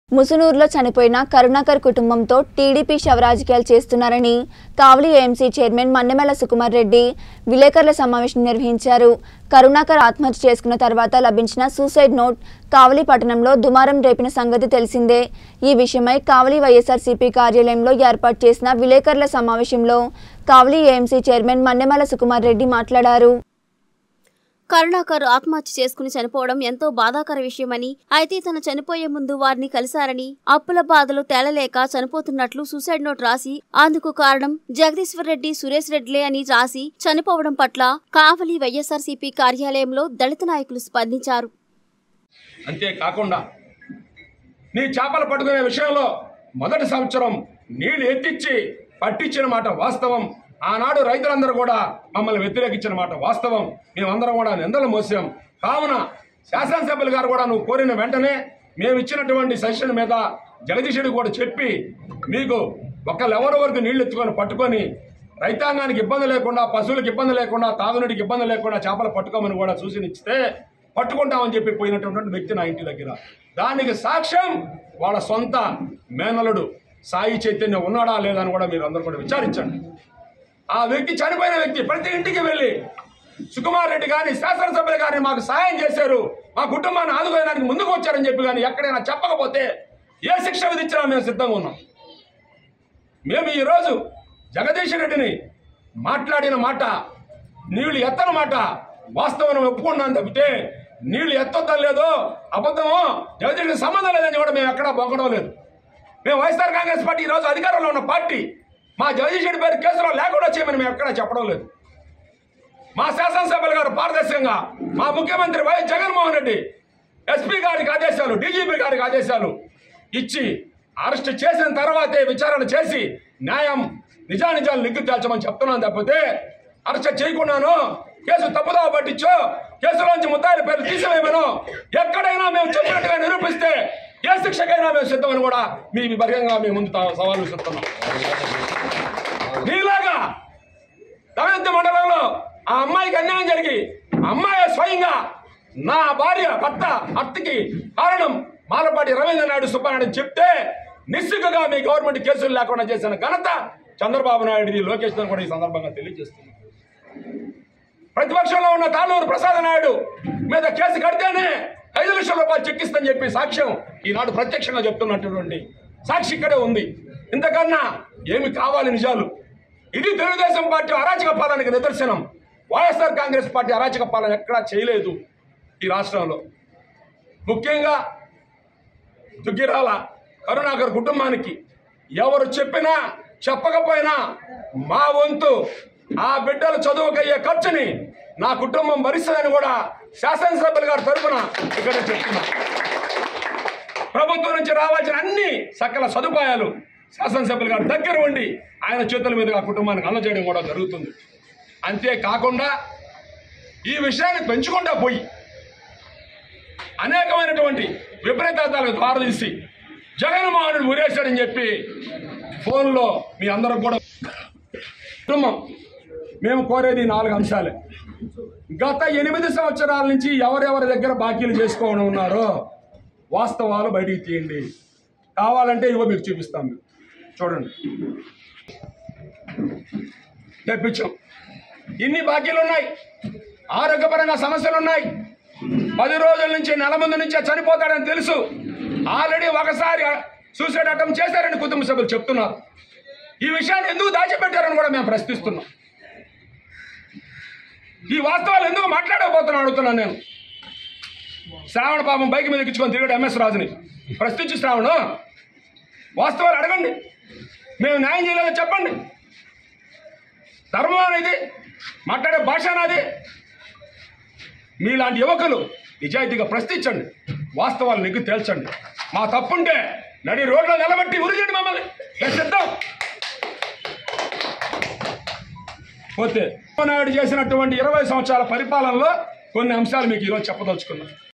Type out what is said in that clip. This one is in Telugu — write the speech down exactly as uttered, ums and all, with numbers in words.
ముసునూరులో చనిపోయిన కరుణాకర్ కుటుంబంతో టీడీపీ శవరాజకీయాలు చేస్తున్నారని కావలి ఏఎంసీ చైర్మన్ మన్నెమల సుకుమార్ రెడ్డి విలేకరుల సమావేశం నిర్వహించారు. కరుణాకర్ ఆత్మహత్య చేసుకున్న తర్వాత లభించిన సూసైడ్ నోట్ కావలి పట్టణంలో దుమారం రేపిన సంగతి తెలిసిందే. ఈ విషయమై కావలి వైఎస్ఆర్సీపీ కార్యాలయంలో ఏర్పాటు చేసిన విలేకరుల సమావేశంలో కావలి ఏఎంసీ చైర్మన్ మన్నెమల సుకుమార్ రెడ్డి మాట్లాడారు. కరుణాకర్ ఆత్మహత్య చేసుకుని చనిపోవడం ఎంతో బాధాకర విషయమని, అయితే తను చనిపోయే ముందు వారిని కలిశారని, అప్పుల బాధలు తేలలేక చనిపోతున్నట్లు సూసైడ్ నోట్ రాసి అందుకు కారణం జగదీశ్వర్ రెడ్డి సురేష్ రెడ్డిలే అని రాసి చనిపోవడం పట్ల కావలి వైఎస్ఆర్సీపీ కార్యాలయంలో దళిత నాయకులు స్పందించారు. అంతేకాకుండా నీ చేపలు పట్టుకునే విషయంలో మొదటి సంవత్సరం నీళ్లు ఎత్తిచ్చి పట్టించిన మాట వాస్తవం. ఆనాడు రైతులందరూ కూడా మమ్మల్ని వ్యతిరేకించిన మాట వాస్తవం. మేమందరం కూడా నిందలు మోసాం. కావున శాసనసభ్యులు గారు కూడా నువ్వు కోరిన వెంటనే మేము ఇచ్చినటువంటి సజెషన్ మీద జగదీశుడికి కూడా చెప్పి మీకు ఒక లెవెల్ వరకు నీళ్లు ఎత్తుకొని పట్టుకొని రైతాంగానికి ఇబ్బంది లేకుండా, పశువులకు ఇబ్బంది లేకుండా, తాగునీటికి ఇబ్బంది లేకుండా చేపలు పట్టుకోమని కూడా సూచనిస్తే పట్టుకుంటామని చెప్పి పోయినటువంటి వ్యక్తి నా ఇంటి దగ్గర. దానికి సాక్ష్యం వాళ్ళ సొంత మేనలుడు సాయి చైతన్య ఉన్నాడా లేదా అని కూడా మీరు అందరూ కూడా విచారించండి. ఆ వ్యక్తి చనిపోయిన వ్యక్తి ప్రతి ఇంటికి వెళ్ళి సుకుమార్ రెడ్డి కానీ శాసనసభ్యులు కానీ మాకు సాయం చేశారు, మా కుటుంబాన్ని ఆదుకోవడానికి ముందుకు వచ్చారని చెప్పి కానీ ఎక్కడైనా చెప్పకపోతే ఏ శిక్ష విధించినా మేము సిద్ధంగా ఉన్నాం. మేము ఈరోజు జగదీష్ రెడ్డిని మాట్లాడిన మాట నీళ్లు ఎత్తన మాట వాస్తవం ఒప్పుకున్నాను తప్పితే నీళ్లు ఎత్తొద్దని లేదో అబద్ధమో జగదీష్ సంబంధం లేదని కూడా మేము ఎక్కడా బొక్కడం లేదు. మేము వైఎస్ఆర్ కాంగ్రెస్ పార్టీ ఈరోజు అధికారంలో ఉన్న పార్టీ. మా జగదీష్ రెడ్డి పేరు కేసులో లేకుండా చేయమని మేము ఎక్కడా చెప్పడం లేదు. మా శాసనసభ్యులు గారు పారదర్శకంగా మా ముఖ్యమంత్రి వైఎస్ జగన్మోహన్ రెడ్డి ఎస్పీ గారికి ఆదేశాలు, డీజీపీ గారికి ఆదేశాలు ఇచ్చి అరెస్ట్ చేసిన తర్వాతే విచారణ చేసి న్యాయం నిజానిజాలు నిగ్గు తేల్చమని చెప్తున్నాను తప్పితే అరెస్ట్ చేయకుండాను కేసు తప్పుదావ పట్టించో కేసులోంచి ముద్దాయిల పేర్లు తీసివేయమను ఎక్కడైనా మేము చెప్పినట్టుగా నిరూపిస్తే ఏ శిక్షకైనా మేము సిద్ధమని కూడా మీ బహిరంగంగా మేము ముందు సవాలు విసురుతున్నాం. నీలాగా దళిత మండలంలో ఆ అమ్మాయికి అన్యాయం జరిగి అమ్మాయి స్వయంగా నా భార్య భర్త హత్యకి కారణం మాలపాటి రవీంద్ర నాయుడు సుబ్బానాయుడు చెప్తే నిస్సిగ్గుగా మీ గవర్నమెంట్ కేసులు లేకుండా చేసిన ఘనత చంద్రబాబు నాయుడు, లోకేష్ కూడా ఈ సందర్భంగా తెలియజేస్తుంది. ప్రతిపక్షంలో ఉన్న తాళూరు ప్రసాద్ నాయుడు మీద కేసు కడితేనే ఐదు లక్షల రూపాయలు చెక్కిస్తని చెప్పి సాక్ష్యం ఈనాడు ప్రత్యక్షంగా చెప్తున్నటువంటి సాక్షి ఇక్కడే ఉంది. ఇంతకన్నా ఏమి కావాలి నిజాలు? ఇది తెలుగుదేశం పార్టీ అరాచక పాలనకి నిదర్శనం. వైఎస్ఆర్ కాంగ్రెస్ పార్టీ అరాచక పాలన ఎక్కడా చేయలేదు ఈ రాష్ట్రంలో. ముఖ్యంగా దుగ్గిరాల కరుణాకర్ కుటుంబానికి ఎవరు చెప్పినా చెప్పకపోయినా మా వంతు ఆ బిడ్డల చదువుకయ్యే ఖర్చుని నా కుటుంబం భరిస్తుందని కూడా శాసనసభ్యులు గారి తరఫున ఇక్కడ చెప్తున్నా. ప్రభుత్వం నుంచి రావాల్సిన అన్ని సకల సదుపాయాలు శాసనసభ్యులు గారి దగ్గర ఉండి ఆయన చేతుల మీదుగా కుటుంబానికి అందజేయడం కూడా జరుగుతుంది. అంతేకాకుండా ఈ విషయాన్ని పెంచుకుంటా పోయి అనేకమైనటువంటి విపరీతాలకు దారితీసి జగన్మోహన్ ఉరేశాడని చెప్పి ఫోన్లో మీ అందరూ కూడా కుటుంబం మేము కోరేది నాలుగు అంశాలే. గత ఎనిమిది సంవత్సరాల నుంచి ఎవరెవరి దగ్గర బాకీలు చేసుకోవడం ఉన్నారో వాస్తవాలు బయటికి తీయండి. కావాలంటే ఇవో మీకు చూపిస్తాం. మేము చూడండి, తెప్పించాం. ఇన్ని బాకీలు ఉన్నాయి, ఆరోగ్యపరంగా సమస్యలు ఉన్నాయి, పది రోజుల నుంచి నెల ముందు నుంచే చనిపోతాడని తెలుసు. ఆల్రెడీ ఒకసారి సూసైడ్ అటెంప్ట్ చేశారని కుటుంబ సభ్యులు చెప్తున్నారు. ఈ విషయాన్ని ఎందుకు దాచిపెట్టారని కూడా మేము ప్రశ్నిస్తున్నాం. ఈ వాస్తవాలు ఎందుకు మాట్లాడకపోతున్నా అడుగుతున్నాను నేను. శ్రావణ పాపం బైక్ మీద ఎక్కించుకొని తిరిగాడు ఎంఎస్ రాజుని ప్రశ్నించి శ్రావణ వాస్తవాలు అడగండి, మేము న్యాయం చేయలేదో చెప్పండి. ధర్మం అనేది మాట్లాడే భాష నాది. మీలాంటి యువకులు నిజాయితీగా ప్రశ్నించండి, వాస్తవాలు నిగ్గు తేల్చండి. మా తప్పుంటే నడి రోడ్లో నిలబెట్టి ఉరిగండి మమ్మల్ని, సిద్ధం. పోతే నాయుడు చేసినటువంటి ఇరవై సంవత్సరాల పరిపాలనలో కొన్ని అంశాలు మీకు ఈరోజు చెప్పదలుచుకున్నాం.